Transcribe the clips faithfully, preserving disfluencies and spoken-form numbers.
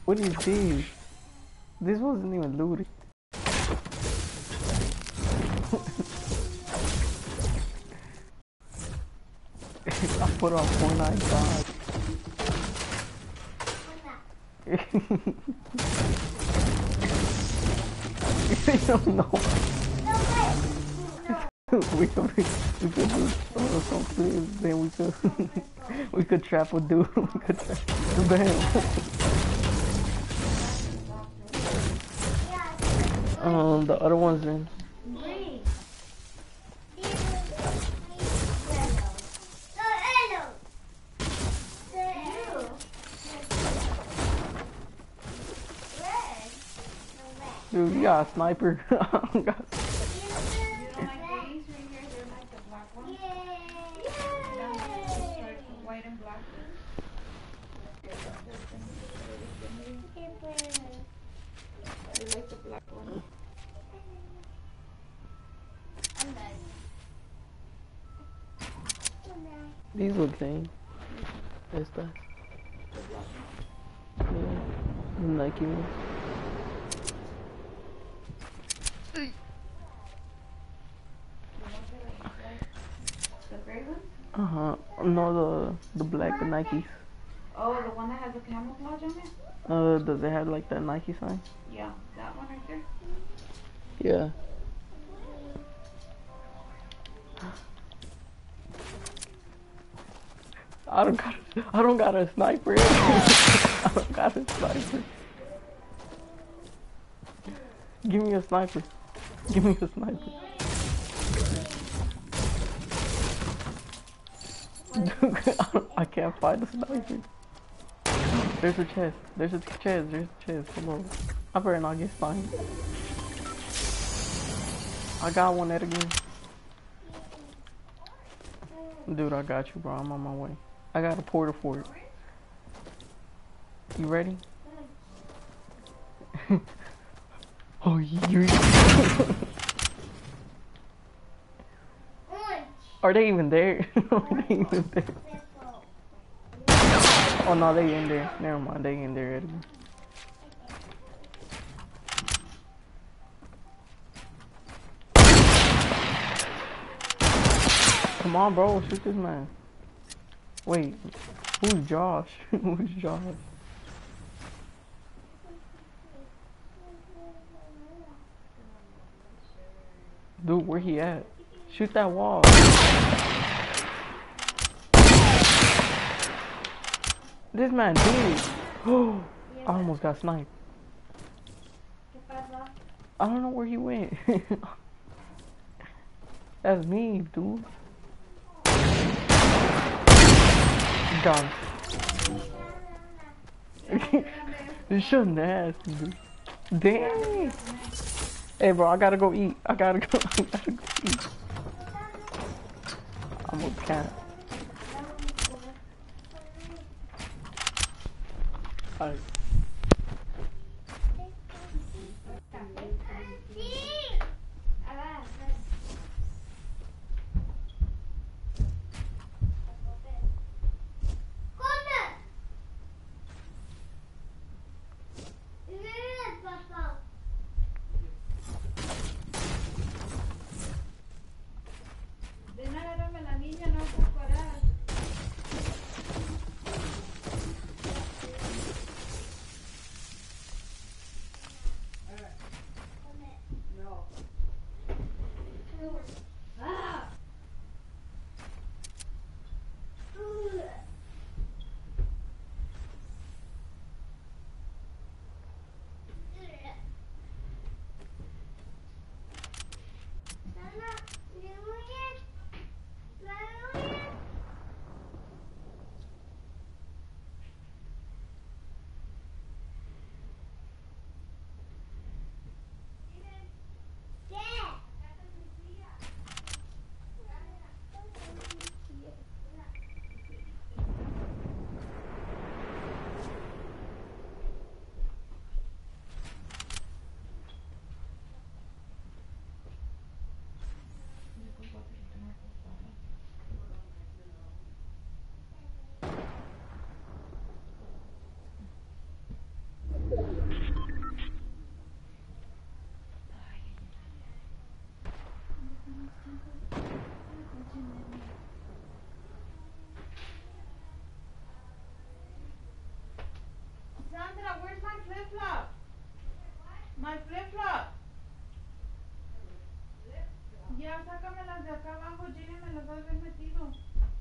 What is this? This wasn't even looted. I put on four ninety-five. You don't know. we could we could do uh, some things, then we could we could trap a dude. We could trap the band. um, the other ones then. Dude, you got a sniper. I don't got these look clean. That's that. Yeah, the Nike ones. Uh huh. No, the the black the Nikes. Oh, the one that has a camouflage on it? Uh, does it have like that Nike sign? Yeah, that one right there. Yeah. I don't got. I don't got a sniper. I don't got a sniper. Give me a sniper. Give me a sniper. I can't find the sniper. There's a chest. There's a chest. There's a chest. Come on. I better not get sniped. I got one at again. Dude, I got you, bro. I'm on my way. I got a porter for it. You ready? Oh, you. Are they even there? Are they even there? Oh no, they in there. Never mind, they in there, Edgar. Come on, bro, shoot this man. Wait, who's Josh? Who's Josh? Dude, where he at? Shoot that wall. This man did. Oh, I almost got sniped. I don't know where he went. That's me, dude. Got him. This shit nasty, dude. Damn. Hey, bro, I gotta go eat. I gotta go. I gotta go eat. I'm a cat. Alright. My flip-flop. Ya, sácamelas de acá abajo, Jenny, me las has bien metido.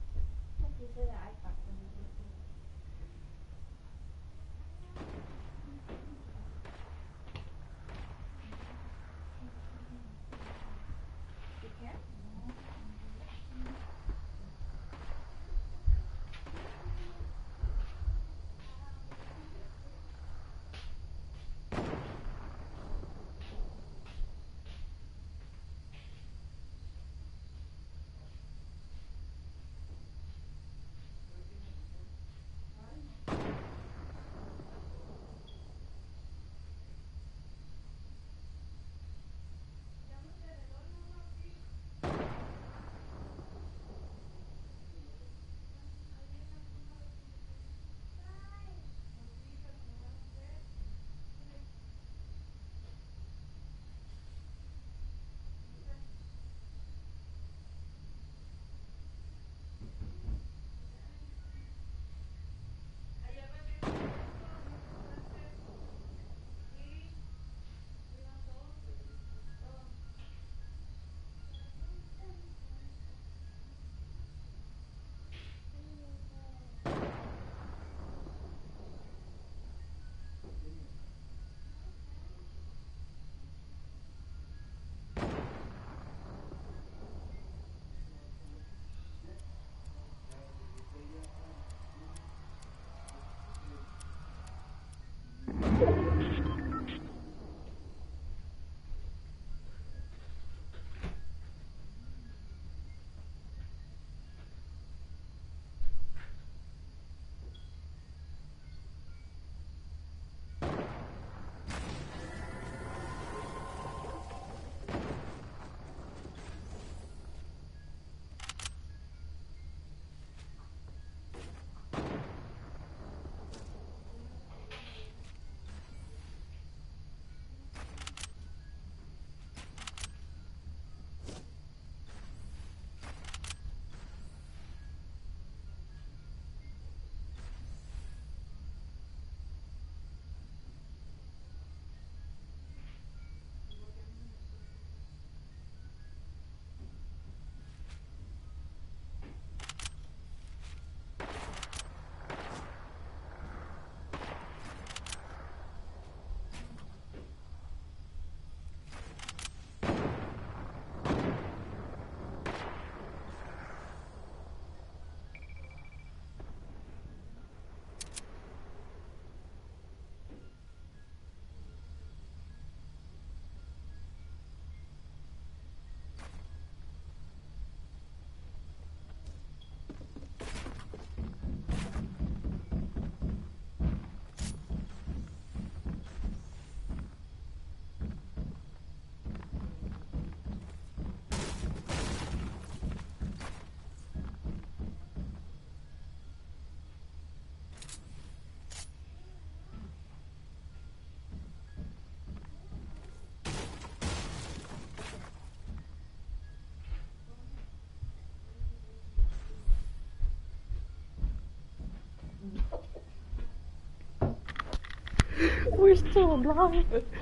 We're still alive.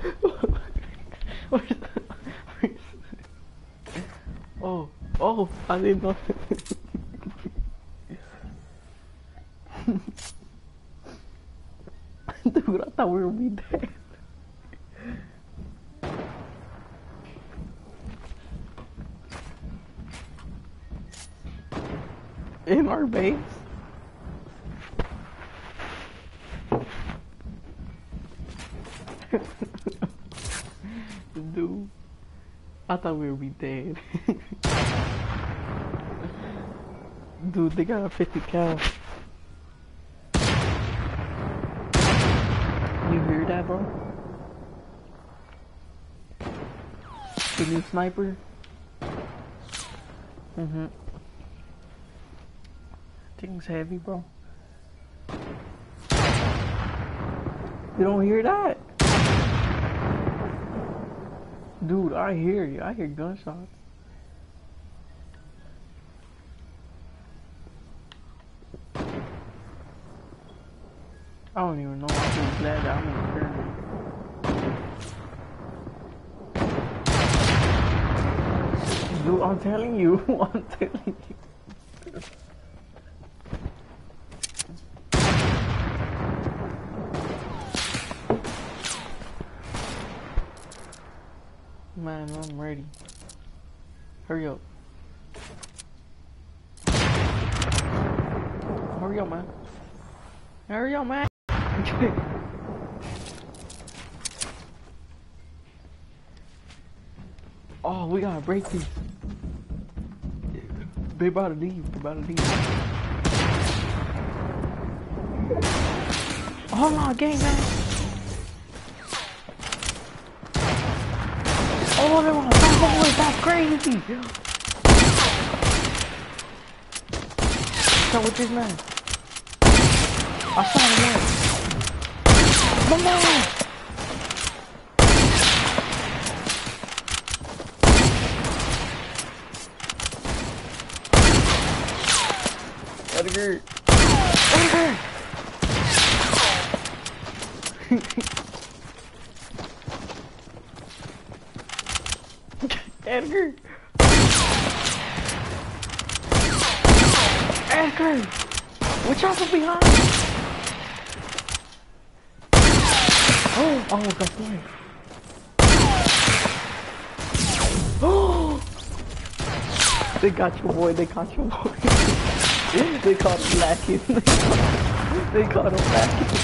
We're still, we're still, oh, oh, I didn't know. Dude, I thought we were be dead. In our base? Dude, I thought we would be dead. Dude, they got a fifty cal. You hear that, bro? The new sniper? Mm-hmm. Thing's heavy, bro. You don't hear that? Dude, I hear you. I hear gunshots. I don't even know. I'm just glad that I'm in the tournament. Dude, I'm telling you. I'm telling you. Man, I'm ready. Hurry up. Hurry up, man. Hurry up, man. Oh, we gotta break these. They about to leave. They about to leave. Hold on, gang, man. Oh, they want to stop away. That's crazy. What's up with this man? I saw him there. Come on. Edgar! Edgar! Edgar! Edgar! Watch out from behind! Oh! Oh, got fire! Oh! They got your boy, they got your boy. They caught him lacking. They caught him lacking.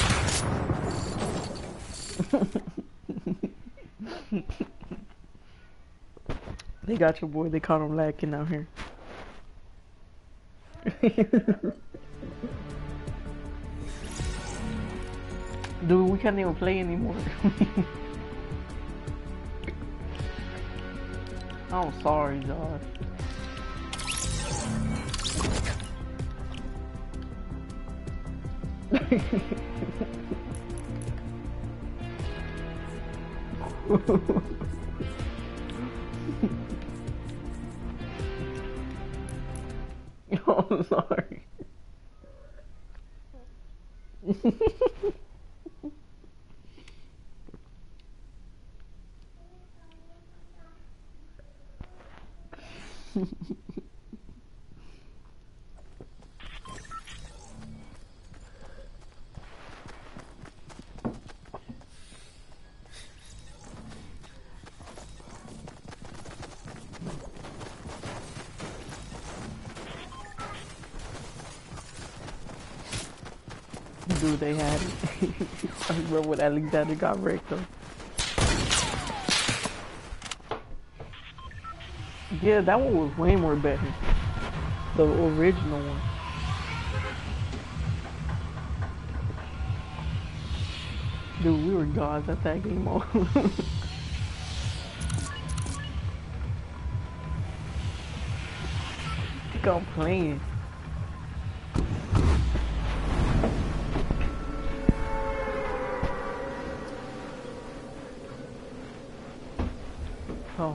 They got your boy. They caught him lacking out here. Dude, we can't even play anymore. I'm sorry, Josh. I'm sorry. Dude, they had it. I remember when Alexander got wrecked though. Yeah, that one was way more better. The original one. Dude, we were gods at that game mode. I think I'm playing. Oh.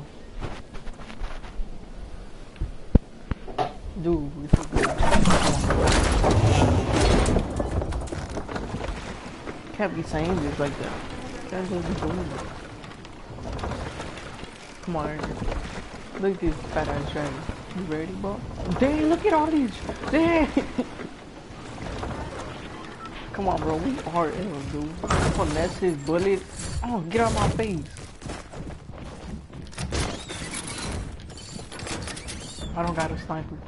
Dude, this is good. Can't be saying this like that. Guys don't be doing it. Come on, look at this fat ass dragon. You ready, bro? Dang, look at all these. Dang. Come on, bro. We are ill, dude. Finesse his bullet. Oh, get out of my face. I don't got a sniper.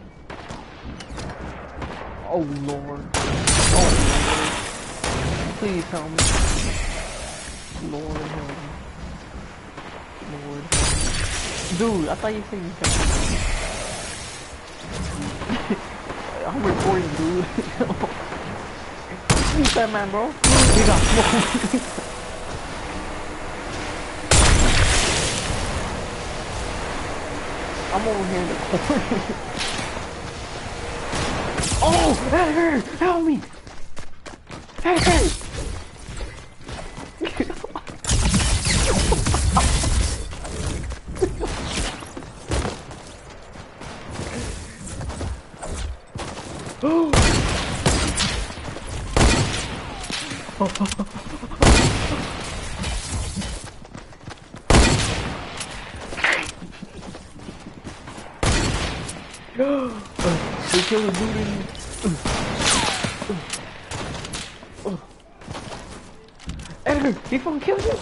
Oh lord. Oh lord. Please help me. Lord help me. Lord help me. Dude, I thought you said you could. I'm recording, dude. Who's that man, bro? We got smoke. I'm over here in the corner. Oh, Edgar, help me! Edgar! Oh! kill a dude in here. Edgar, he fucking killed you.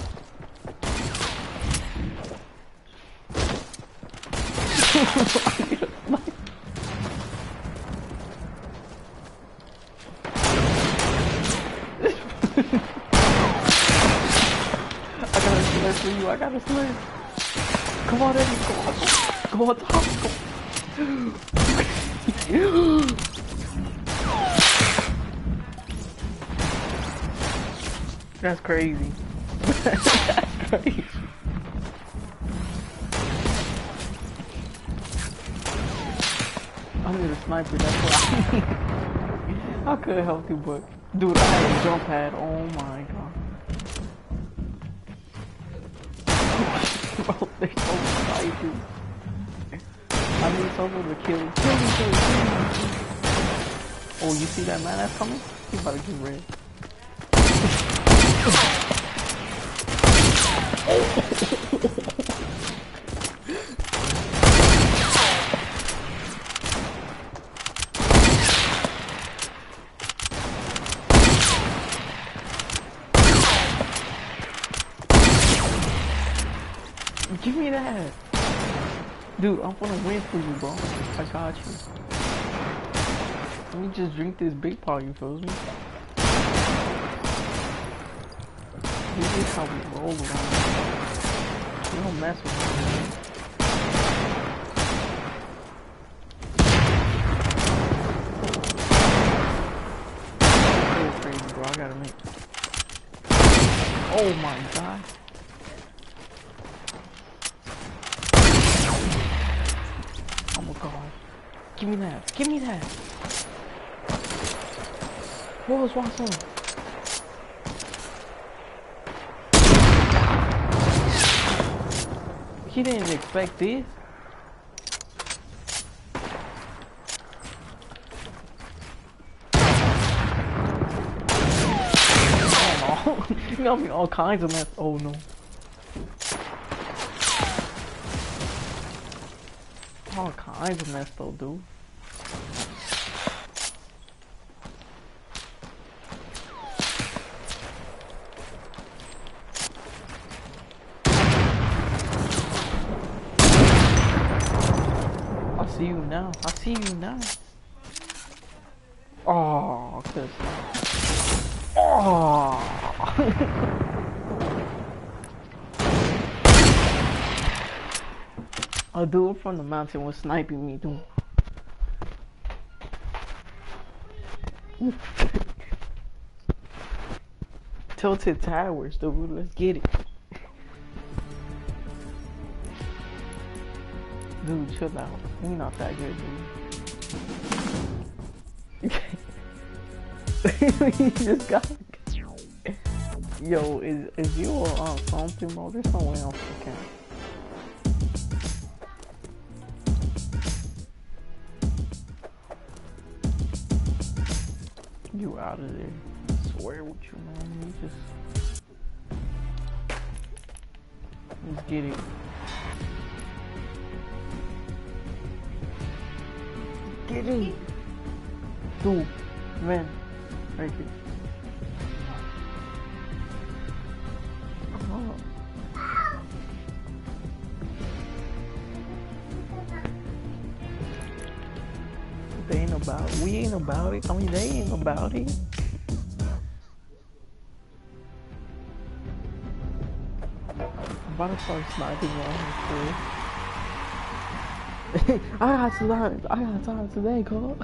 I got a slur for you, I got a slur. Come on, Eddie, come on, come on, top, come on. That's crazy. That's crazy. I need a sniper, that's what I need. I could help you, but dude, I had a jump pad. Oh my god. Bro, they so excited. I need someone to kill. Kill me, kill me, kill me. Oh, you see that man that's coming? He about to get red. Give me that. Dude, I'm gonna win for you, bro. I got you. Let me just drink this big pot, you feel me? This is how we roll around. You don't mess with me. That's crazy, bro. I gotta make. Oh my god. Oh my god. Give me that. Give me that. What was Watson? He didn't expect this. Oh no. You got me all kinds of mess. Oh no. All kinds of mess though, dude. I see you now. I see you now. Oh, cause. Oh. A dude from the mountain was sniping me, dude. Tilted towers, dude. Let's get it. Dude, chill out. We not that good, dude. He just got. Yo, is is you on something, bro? There's no way else you can. You out of there. I swear with you, man. You just. Let's get it. Get it. Dude, man. Right here. Oh. They ain't about it. We ain't about it. I mean, they ain't about it. I'm about to start sniping around here. I got time. I got time today, Cole.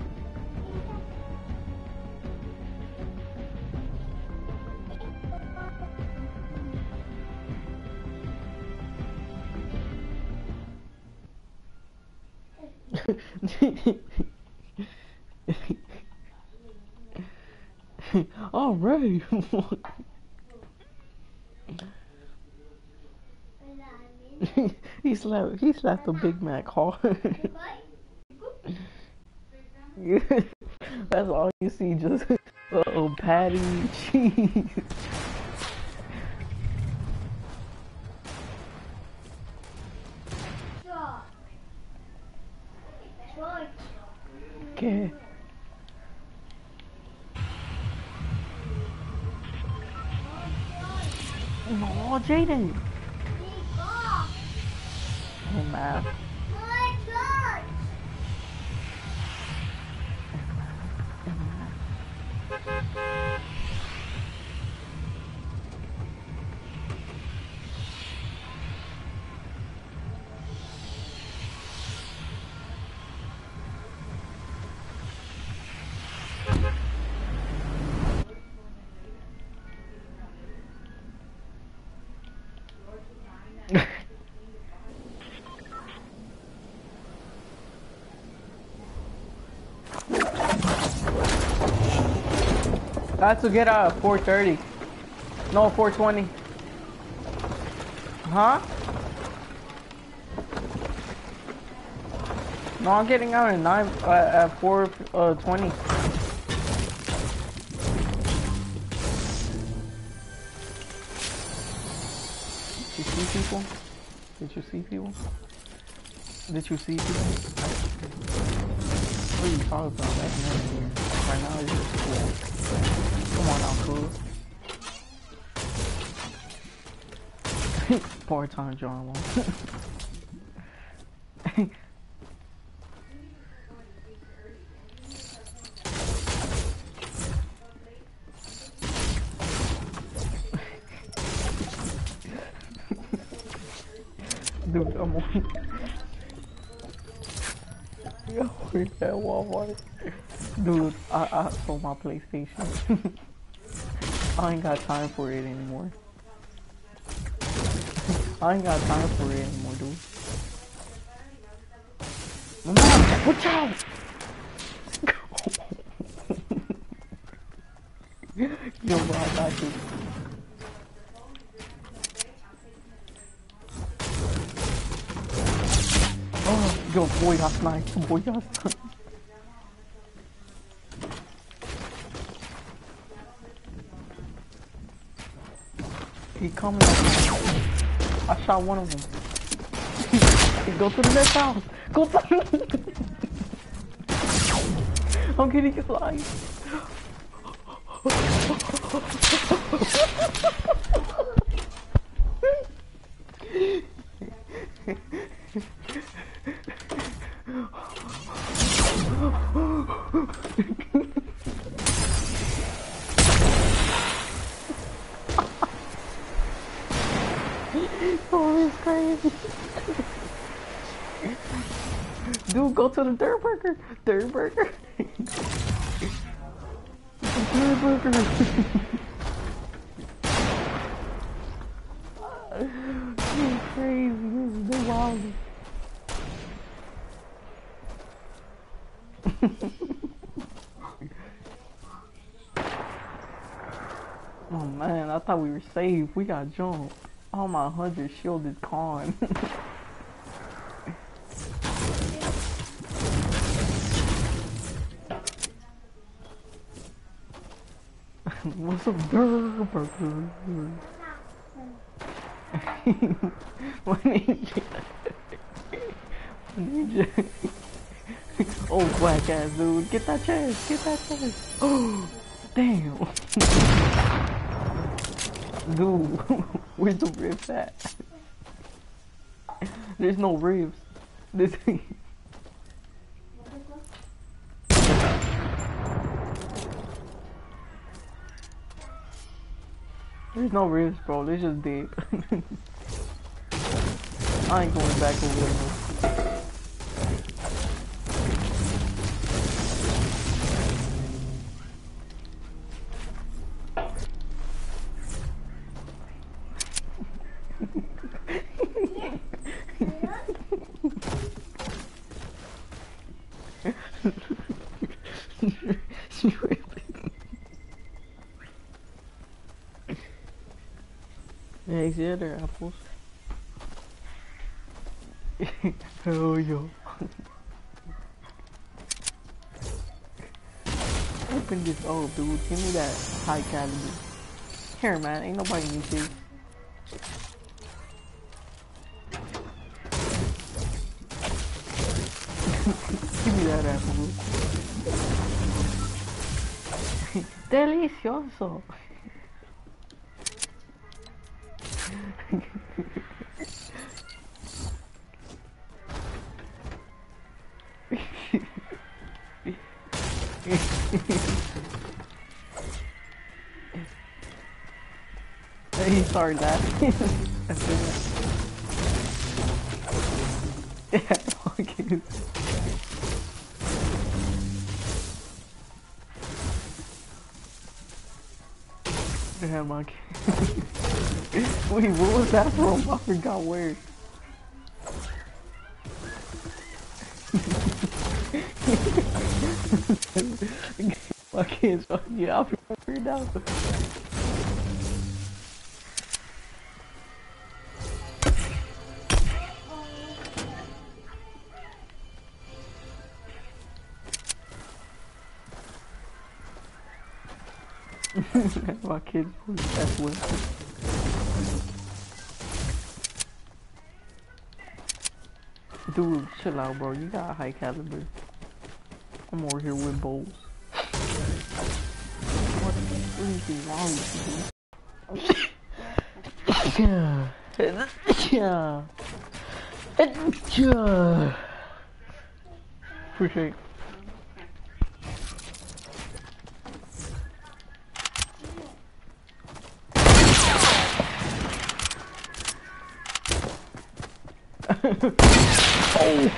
All right. he slapped. He slapped the Big Mac hard. That's all you see. Just oh, patty, cheese. Okay. No, Jaden. Hey, math. I have to get out at four thirty. No, four twenty. Huh? No, I'm getting out at nine uh, at four uh, twenty. Did you see people? Did you see people? Did you see people? What are you talking about? That's never here. Right now it's just cool. Come on now, cool. Part-time drama. Dude, I'm on. Yo, where's that Walmart? Dude, I, I sold my PlayStation. I ain't got time for it anymore. I ain't got time for it anymore, dude. Mama, watch out! Yo, bro, I got you. Oh, yo, boy got sniped. Boy got sniped. He coming. I shot one of them. He go to the next house. Go to the I'm getting his life. Oh, it's crazy. Dude, go to the third burger. Third burger. Third burger. This is crazy. This is the wildest. Oh man, I thought we were safe. We got jumped. Oh, my hundred shielded con. What's a burger? Burger. What ninja? Ninja. Oh, black ass dude. Get that chest. Get that chest. Oh, damn. Dude, where's the ribs at? There's no ribs. This There's no ribs, bro. They're just dead. I ain't going back over there. Eggs, yeah, they're apples. Hell yo. Open this old dude. Give me that high caliber. Here, man. Ain't nobody need this. Give me that apple. Delicioso. He started laughing. Yeah, fucking. Yeah, monkey. Wait, what was that from? I forgot where. I can't show you. I'll figure it out. My kids that's with. Dude, chill out, bro. You got a high caliber. I'm over here with bowls. What is wrong with you? Yeah. Yeah. Yeah. Appreciate it. Oh!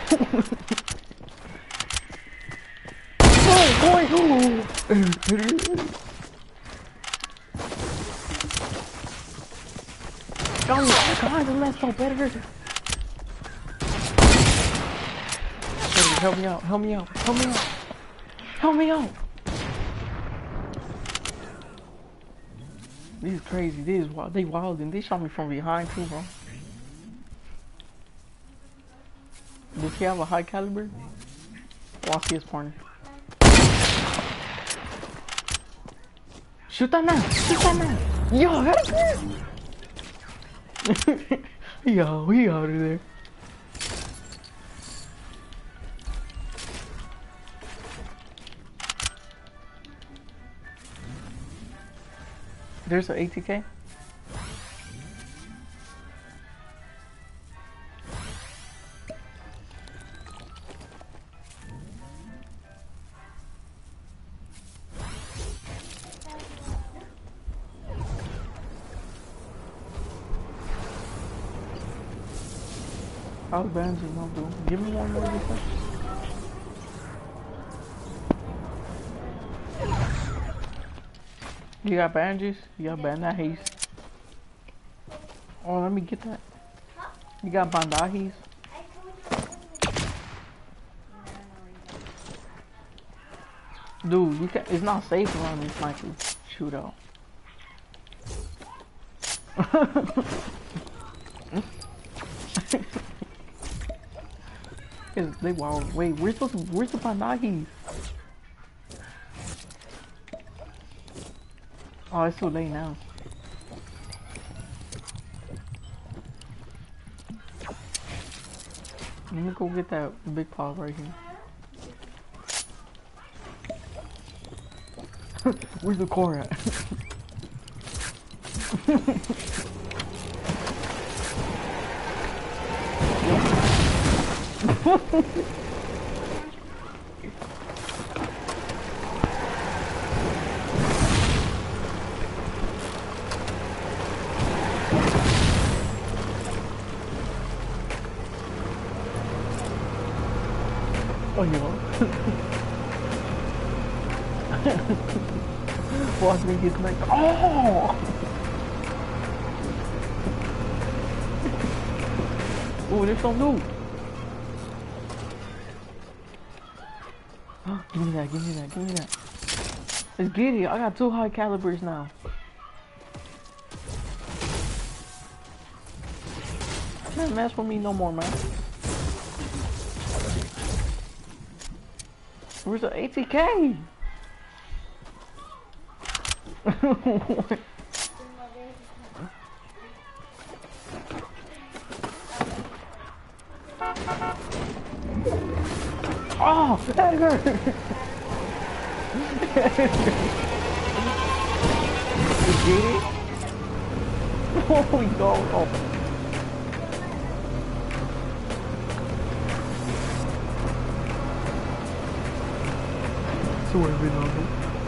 Oh boy! Oh my god, the left so better. Help me out, help me out, help me out, help me out. This is crazy, this is wild, they wild and they shot me from behind too, bro. Does he have a high caliber? Watch his partner. Shoot that man! Shoot that man! Yo, that's it! Yo, we out of there. There's an A T K. How's bandages not doing? Give me one more this time. You got bandages? You got bandages? Oh, let me get that. You got bandages? Dude, you can it's not safe around this sniper shootout. They wild. Wait, we're supposed to. Where's the bandages? Oh, it's too late now. Let me go get that big paw right here. Where's the core at? Oh, you are. Watch me get sniped. Oh! Oh, there's some loot. Give me that, give me that, give me that. Let's get it. I got two high calibers now. Can't mess with me no more, man. Where's the A T K? Oh, that hurt! get it? Oh, we go. Oh. Sorry, Ronaldo.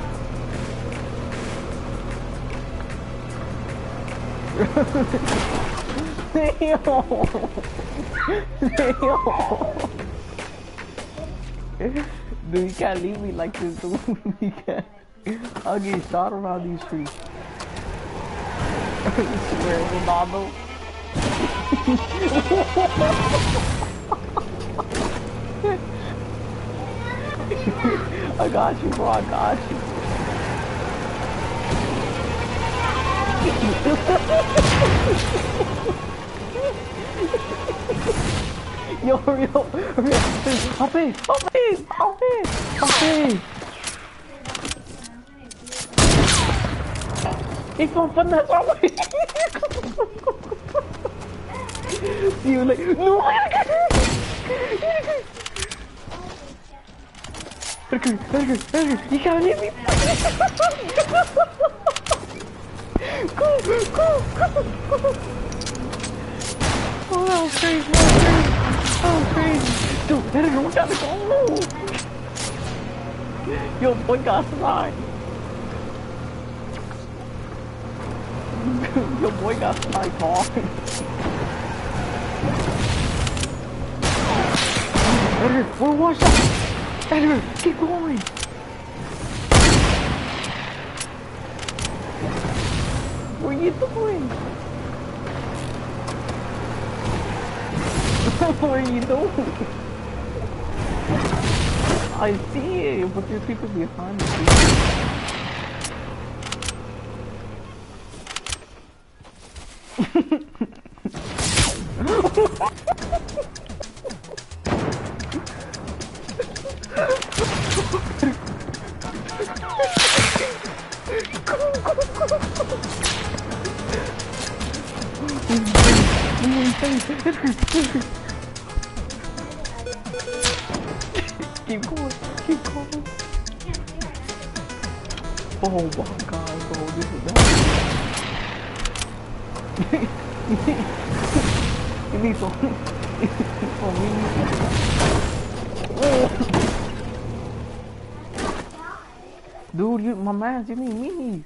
Damn! Damn! Dude, you can't leave me like this, dude. You can't. I'll get shot around these streets. I swear, Ronaldo. I got you, bro. I got you. Yo, hurry up, hurry up. Hop in, hop in, hop in, hop in. It's so fun, that's all. See you later. No, I gotta get it. Edgar, Edgar, Edgar, you can't hit me. Go, go, go, go. Oh, that was crazy, that was crazy. That was crazy. Dude, Edgar, we gotta go. Yo, boy got sniped. Yo, boy got sniped hard. Edgar, we're washed out. Edgar, keep going. What are you doing? What are you doing? I see it, but there's people behind me. Keep going, keep going. Oh my god, bro, this is bad. You need some. Oh, we need some. Dude, you, my man, you need minis.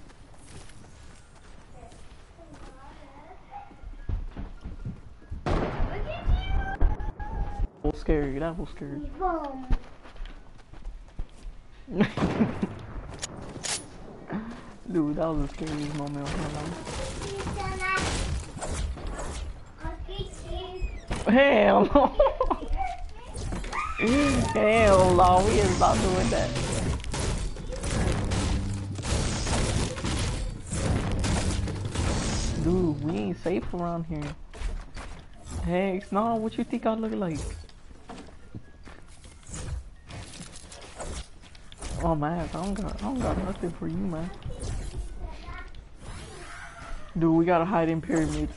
That was scary, that was scary. Dude, that was the scariest moment of my life. Hell no! Hell no, we is not doing that. Dude, we ain't safe around here. Hey, it's not what you think I look like. Oh man, I don't got, I don't got nothing for you, man. Dude, we gotta hide in pyramids.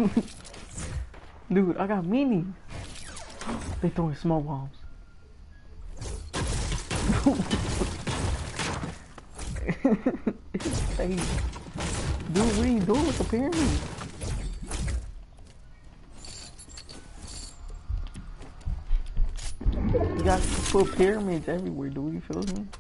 Dude, I got minis. They throwing smoke bombs. It's safe. Dude, what are you doing with the pyramid? You got to put pyramids everywhere, dude. You feel me?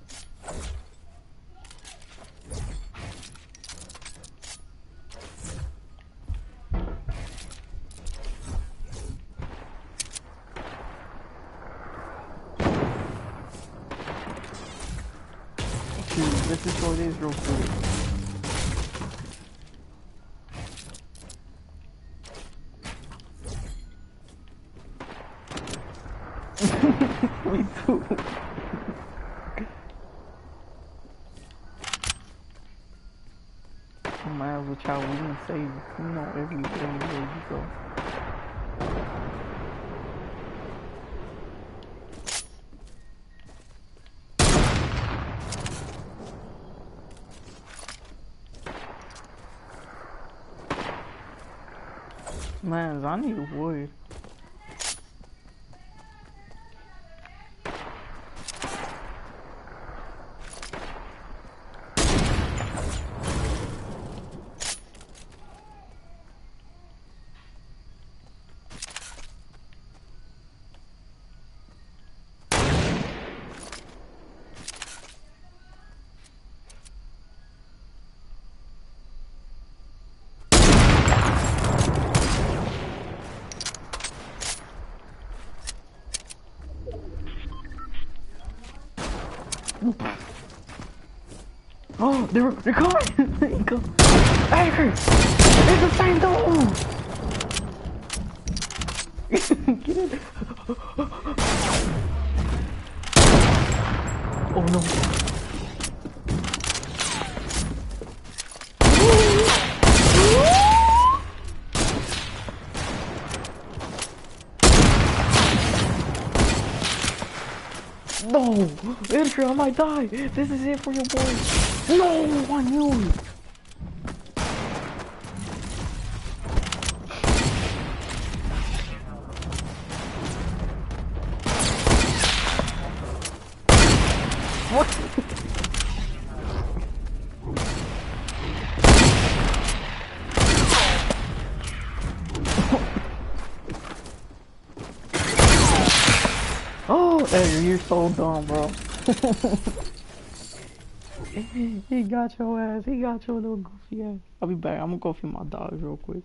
Dude, let's destroy this real quick. Me too. Oh man, with y'all, we can save, you know, every everywhere you go. Man, I need wood. Oh, they're they're coming. They go. Anchor. It's the same dog. Get it. Oh no. No! Andrew, I might die! This is it for your boy! No! I knew it! What? Oh, Andrew, you're so dumb, bro. He got your ass. He got your little goofy ass. I'll be back. I'm gonna go feed my dogs real quick.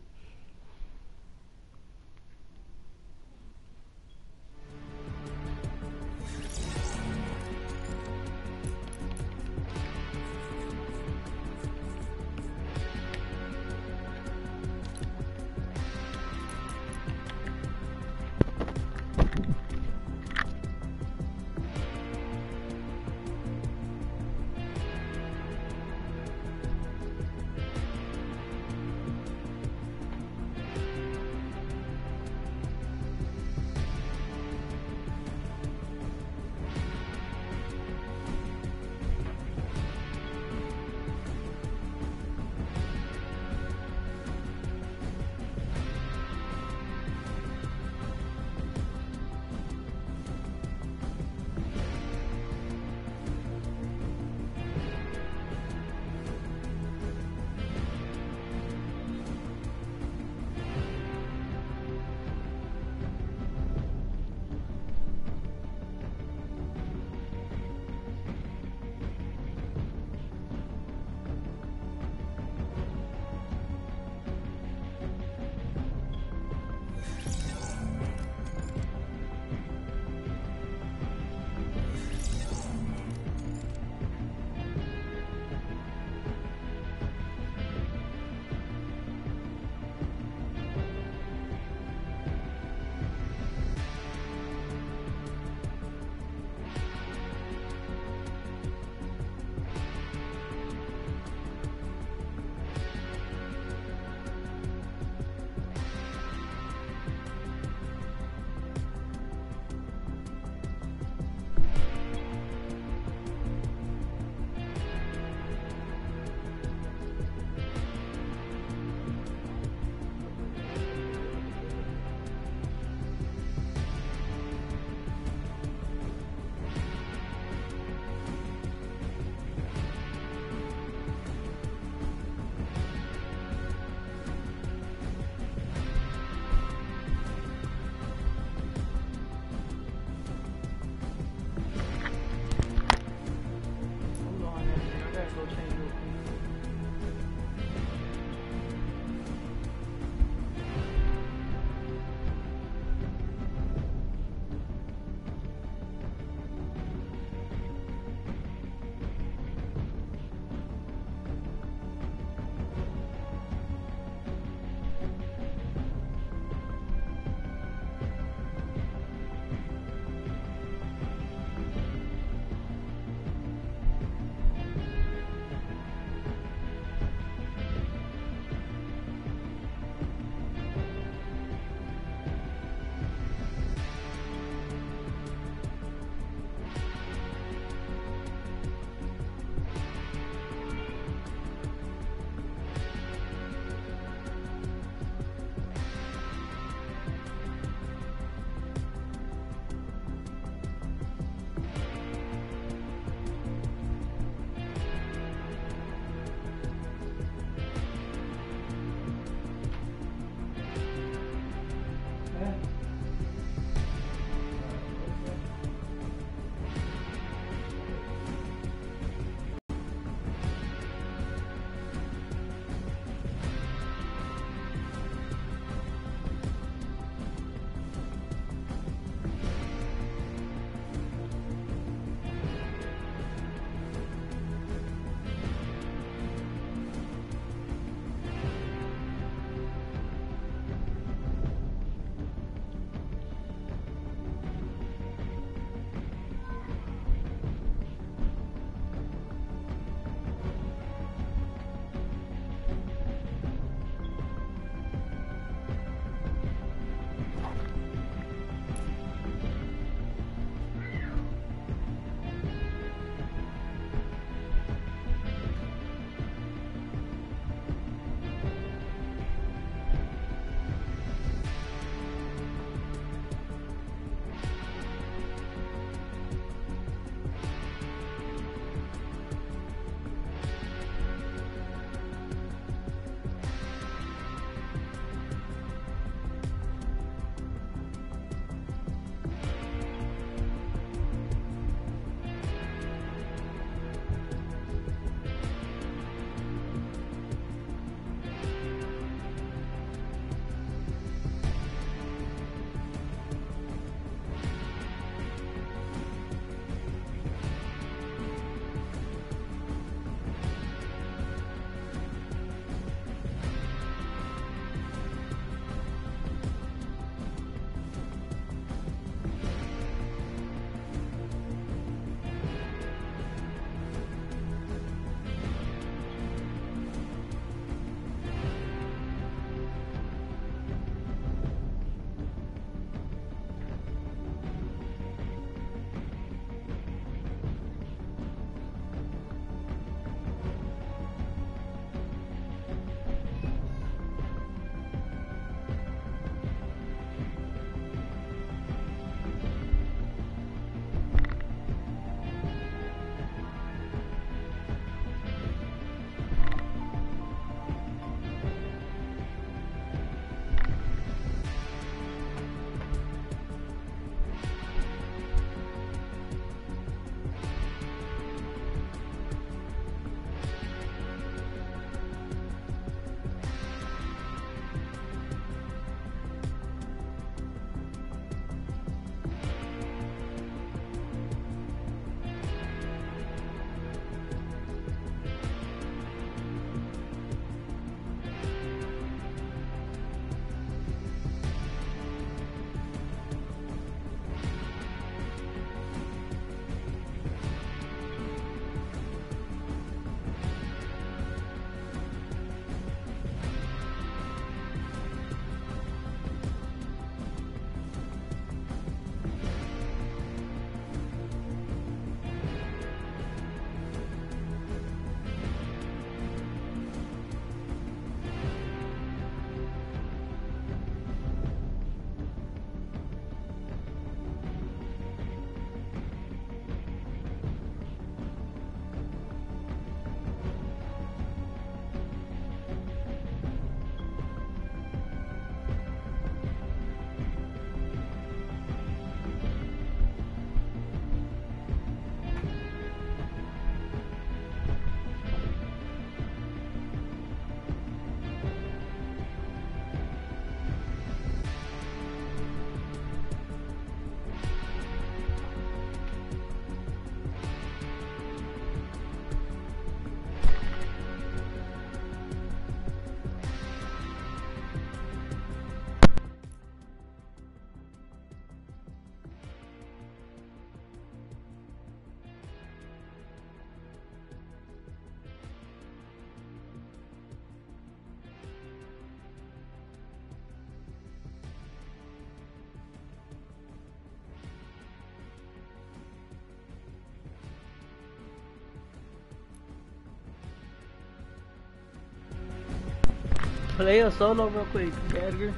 Play a solo real quick, Edgar.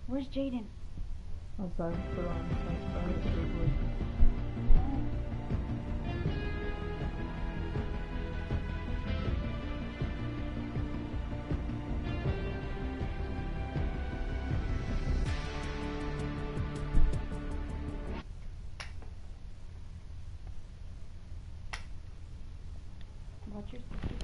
Where's Jaden? Outside, put on outside, big Watch your sister.